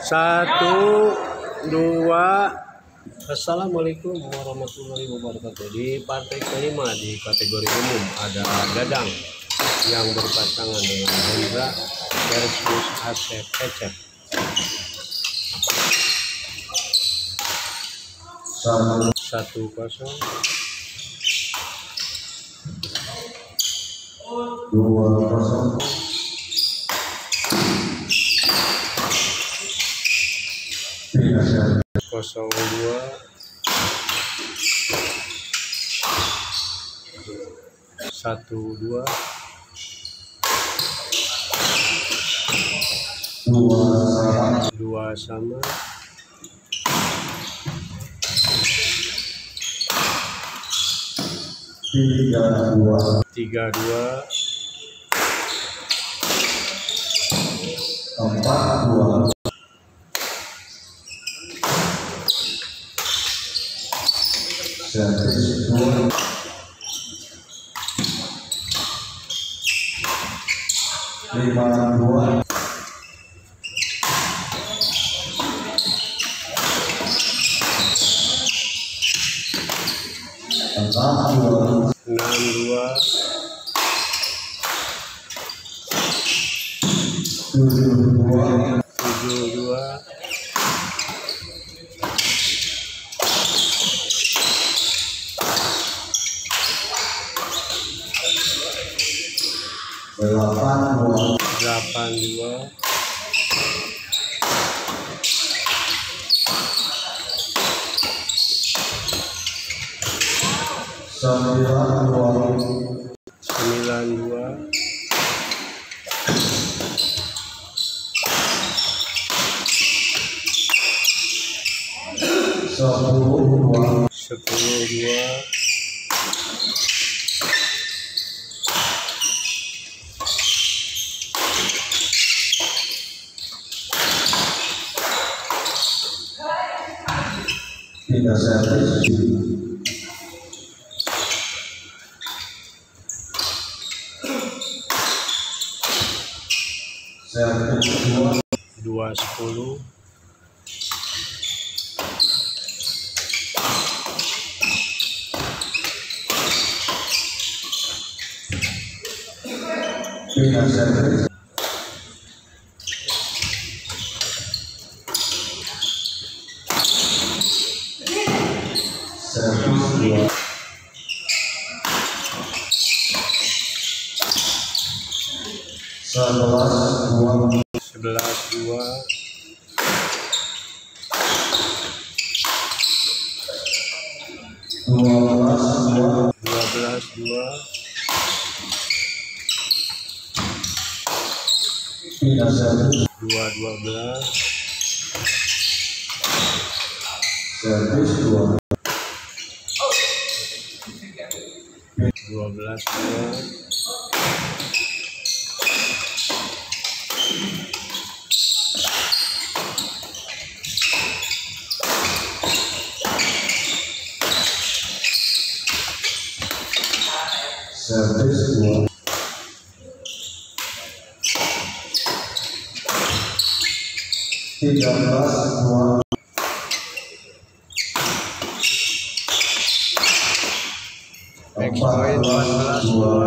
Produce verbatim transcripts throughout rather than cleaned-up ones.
Satu, dua. Assalamualaikum warahmatullahi wabarakatuh. Di partai kelima di kategori umum ada Dadang yang berpasangan dengan Hendra versus Asep Ecep. Satu kosong. Dua kosong. Kosong dua. Satu dua. Dua sama. Dua sama. Tiga dua. Tiga dua. Empat dua. Servis dua. Lima dua. Enam dua. Enam dua. Tujuh dua. Tujuh dua. Delapan dua. Delapan dua. Sembilan dua. Sembilan dua. Sepuluh dua. Sepuluh dua. Tiga servis. Servis dua. Dua sepuluh. Tiga servis. Servis dua. Sebelas dua. Sebelas dua. Dua belas dua. Dua belas dua. Tiga servis. Dua dua belas. Servis dua. Dua belas dua. Servis dua. Tiga belas dua. Next point empat belas dua.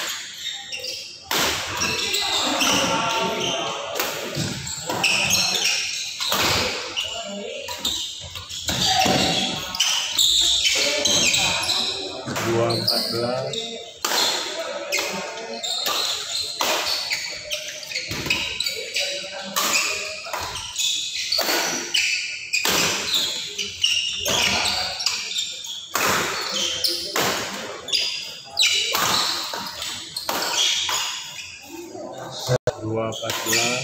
Dua empat belas. Dua empat belas.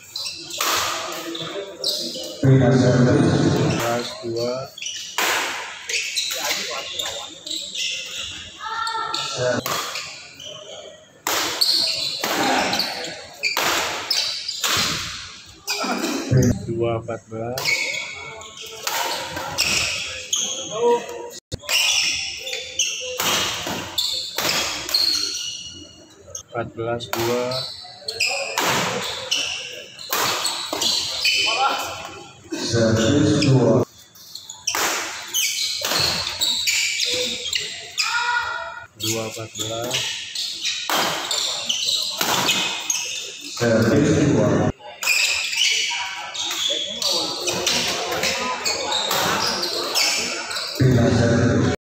Tiga servis. Belas dua. Dua empat belas. empat belas dua. servis dua, dua empat belas, servis dua, bila servis,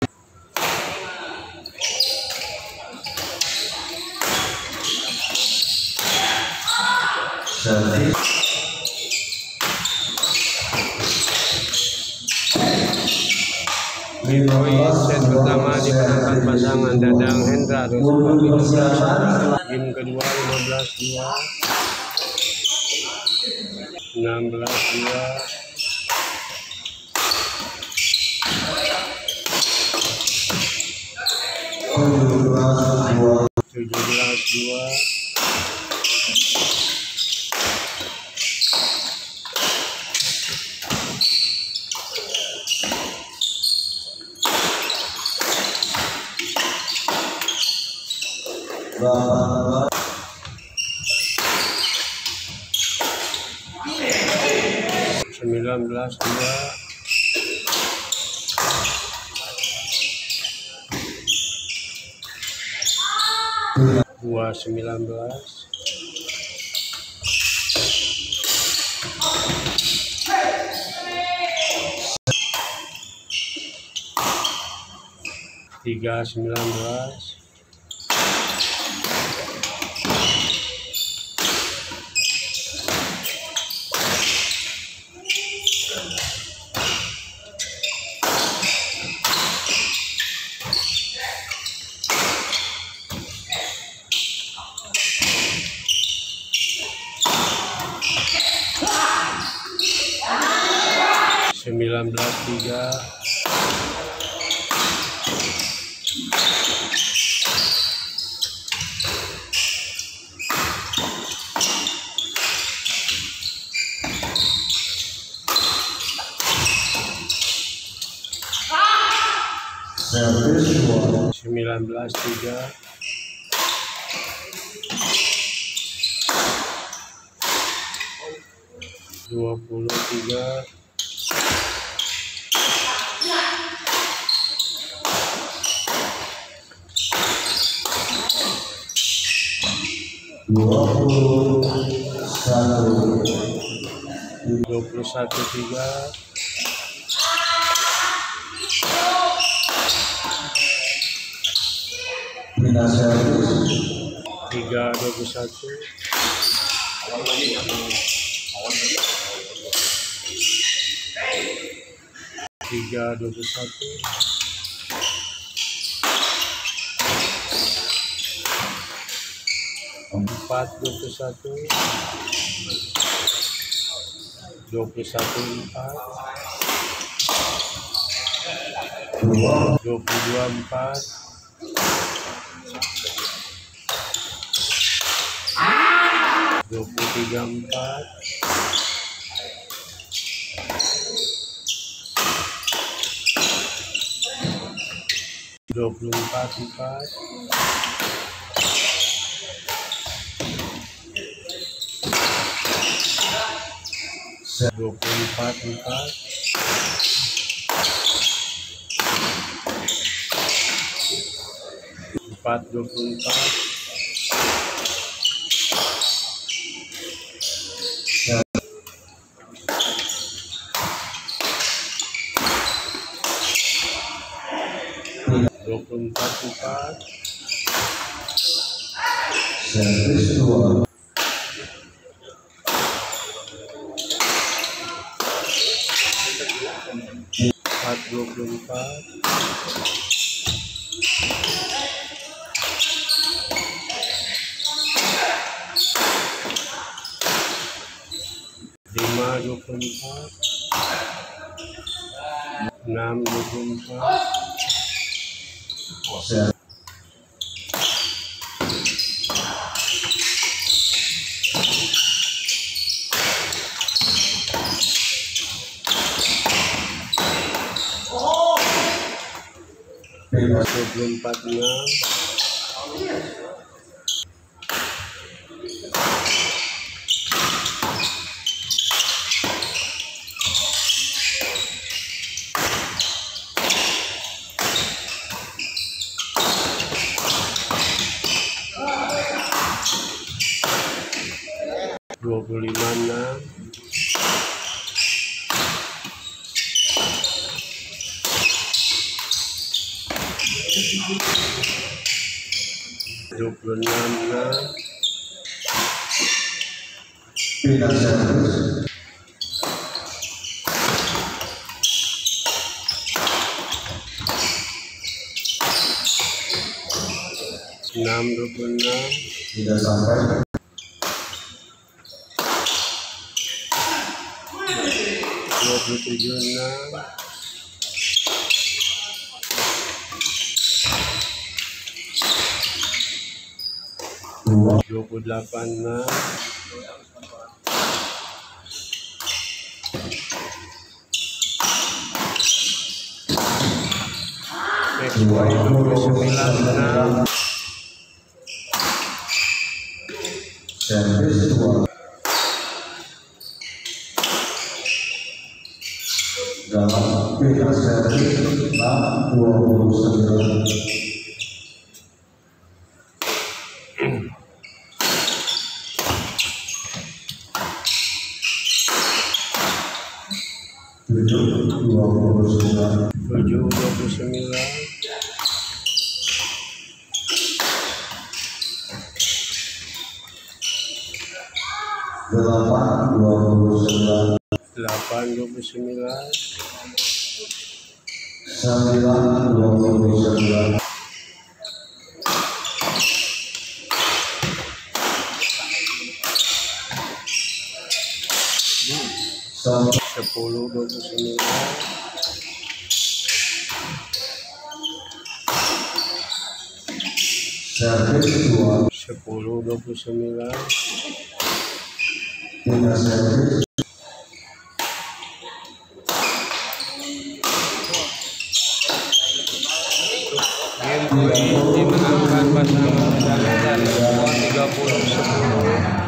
servis, set pertama dimenangkan pasangan Dadang Hendra dengan skor lima belas. Game kedua lima belas dua, enam belas dua, tujuh belas dua, tujuh belas dua, delapan belas, sembilan belas dua, dua sembilan belas, tiga sembilan belas, sembilan belas tiga, servis dua, sembilan belas tiga, dua puluh tiga, dua puluh satu, dua puluh satu tiga, bila servis, tiga dua puluh satu, tiga dua puluh satu, empat dua puluh satu, dua puluh satu empat, dua, dua puluh dua empat, dua puluh tiga empat, dua puluh empat empat, dua puluh empat empat, empat dua puluh empat, dua puluh empat empat, servis dua, empat dua puluh empat, lima dua puluh empat, enam dua puluh empat, servis dua puluh empat enam, dua puluh lima enam, dua puluh enam enam, Final service. enam dua puluh enam, Tidak sampai. dua puluh tujuh enam, Dua. dua puluh delapan enam, Dua dua puluh puluh sembilan enam, Servis dua. Dalam final servis enam dua puluh sembilan. Tujuh dua puluh sembilan. tujuh dua puluh sembilan, Delapan dua puluh sembilan. delapan dua puluh sembilan, Sembilan dua puluh sembilan. sepuluh dua puluh sembilan, Servis dua. sepuluh dua puluh sembilan, Final servis. game poin dimenangkan pasangan Daniel tiga puluh sepuluh.